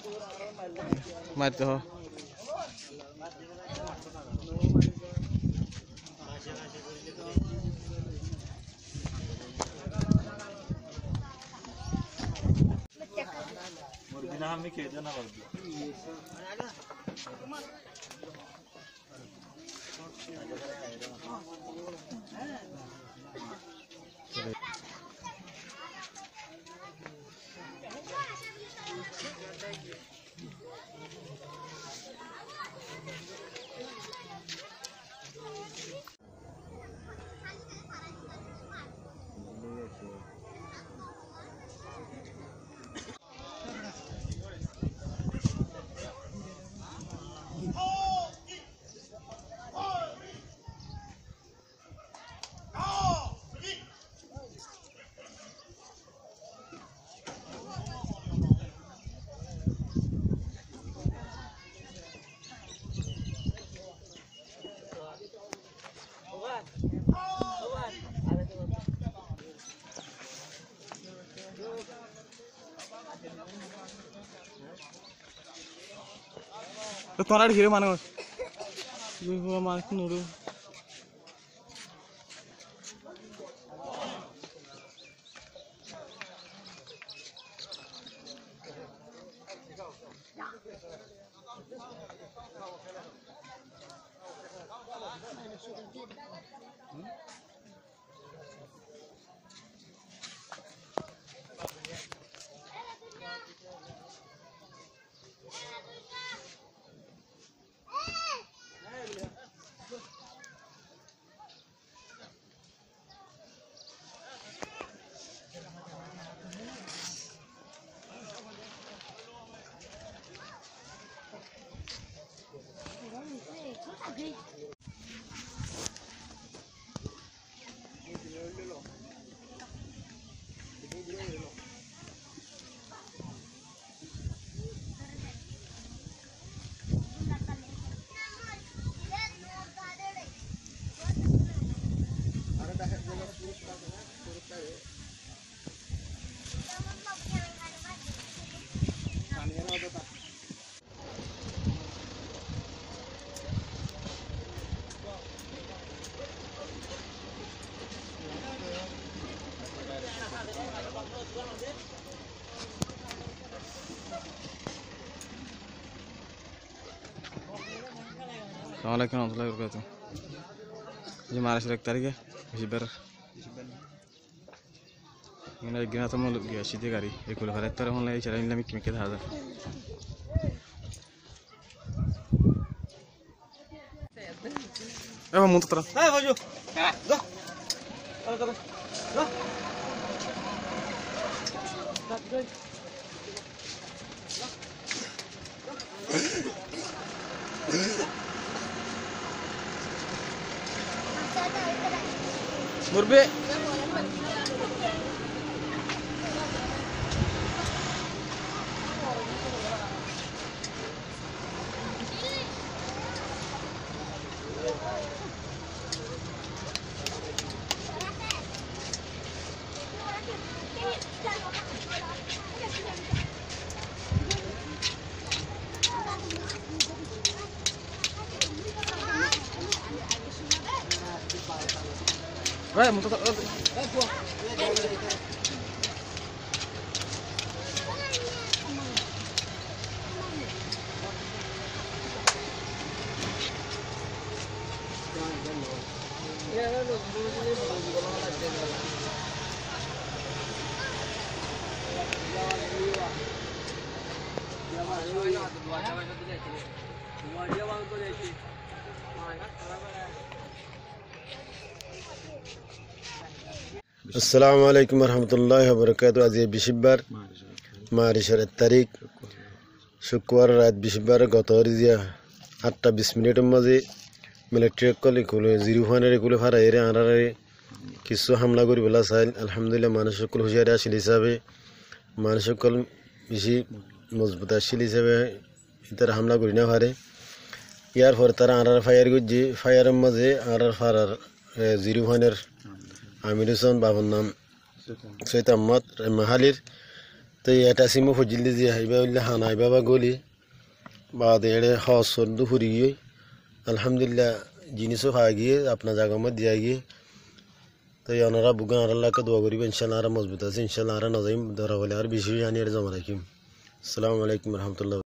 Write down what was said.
মারতে হ আমি খেতে না পারবো তোরা ঘিরে মানুষ মানুষ নুড়ু Assalamualaikum warahmatullahi wabarakatuh. Ini Maret 1 tarik ya, Bishibar. Ini lagi nata mau lu gaya sih gari. Ekor hari itu orang lagi cara ini lagi mikir ada. Mau terus? baju. Go. Murbe. Mau terus? Assalamualaikum warahmatullahi wabarakatuh. Aziz Bishibar Maret 1 tarik শুক্রবার রাত 20 গতরিয়া 8:20 মিনিটের মাঝে military call zero ফানের কুলে ফারাইরে আনারে কিছু হামলা করি বলা চাইল। আলহামদুলিল্লাহ মানুষ সকল হুঁশিয়ারি আসিল হিসাবে মানুষ সকল বেশি মজবুত আসিল হিসাবে তারা হামলা করি না পারে। ইয়ার পরে তারা আনার ফায়ার করছে, ফায়ারের মাঝে আনার ফারার জিরো ফানের আমির হোসেন বাবার নাম সৈয়দ আহমদ মাহালির তো এটা সিমো ফজিল দিয়ে হাইবা হইলে হানাই বাবা গলি বাদ এড়ে হসর দুপুরি গিয়ে আলহামদুলিল্লাহ জিনিসও খাওয়া গিয়ে আপনার জায়গা মধ্যে দিয়া গিয়ে তো ওনারা বুগান আর আল্লাহকে দোয়া করিবে ইনশাল্লাহ আর মজবুত আছে ইনশাল্লাহ আর নজাইম ধরা বলে আর বেশি জানি আর জমা রাখিম আসসালামু আলাইকুম রহমতুল্লাহ।